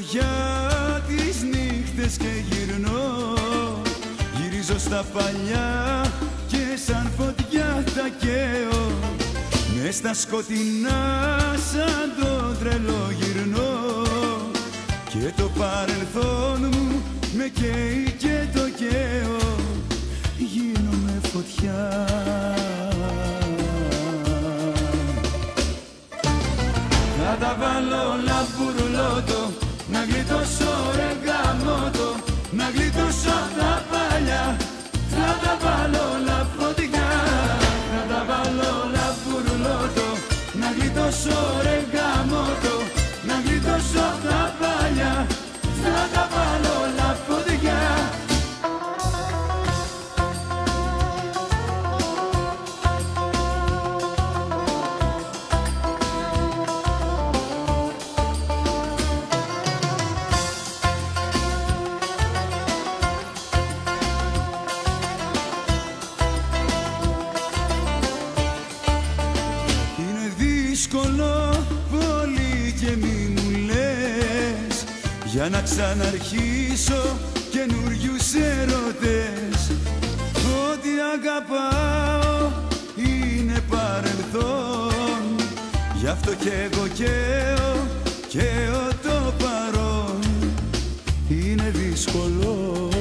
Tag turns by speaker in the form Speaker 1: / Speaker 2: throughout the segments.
Speaker 1: για τις νύχτες και γυρνώ. Γυρίζω στα παλιά και σαν φωτιά θα καίω. Μες στα σκοτεινά σαν το τρελό γυρνώ. Και το παρελθόν μου με καίει και το καίω. Γίνομαι φωτιά. Θα τα βάλω όλα μπουρλότο, να γλιτώσω ρε γαμότο, να γλιτώσω τα παλιά. Θα τα βάλω όλα φωτιά, θα τα βάλω όλα μπουρλότο, να γλιτώσω ρε γαμότο, να γλιτώσω τα παλιά. Θα τα βάλω όλα φωτιά. Δύσκολο πολύ και μη μου λες, για να ξαναρχίσω καινούριους ερωτές. Ό,τι αγαπάω είναι παρελθόν, γι' αυτό κι εγώ καίω το παρόν. Είναι δύσκολο.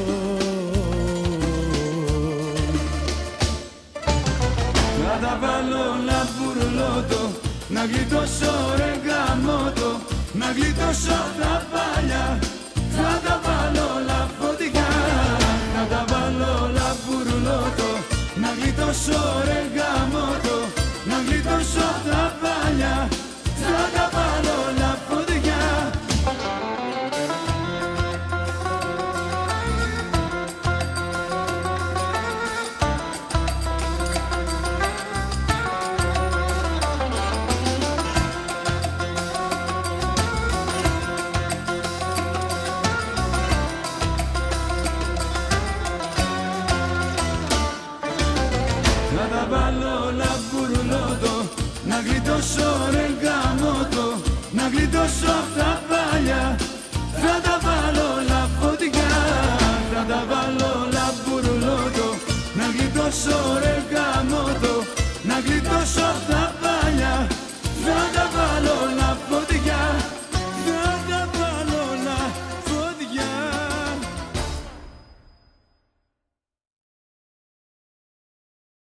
Speaker 1: Θα τα βάλω όλα μπουρλότο, να γλιτώσω ρε γαμότο, να γλιτώσω τα παλιά. Θα τα βάλω όλα φωτιά, θα τα βάλω όλα μπουρλότο, να γλιτώσω ρε γαμότο, να γλιτώσω τα παλιά. Θα τα βάλω όλα φωτιά. Θα τα βάλω όλα μπουρλότο, να γλιτώσω ρε γαμότο, να γλιτώσω τα παλιά. Θα τα βάλω όλα φωτιά, θα τα βάλω όλα μπουρλότο, να γλιτώσω ρε γαμότο.